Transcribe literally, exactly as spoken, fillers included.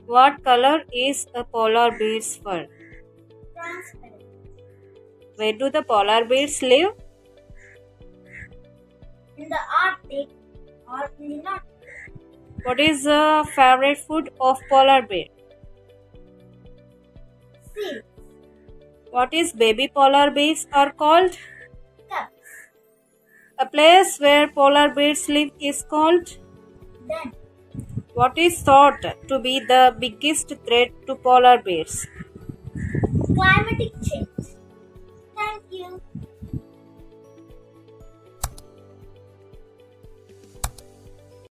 What color is a polar bear's fur? Transparent. Where do the polar bears live? In the Arctic or in the North. What is the favorite food of polar bear? Seal. What is baby polar bears are called? Cubs. A place where polar bears live is called? Den. What is thought to be the biggest threat to polar bears? Climatic change. Thank you.